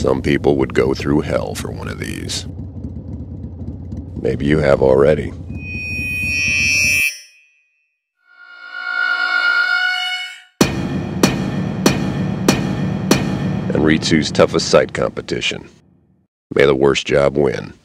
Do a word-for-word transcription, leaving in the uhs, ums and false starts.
Some people would go through hell for one of these. Maybe you have already. Anritsu's toughest site competition. May the worst job win.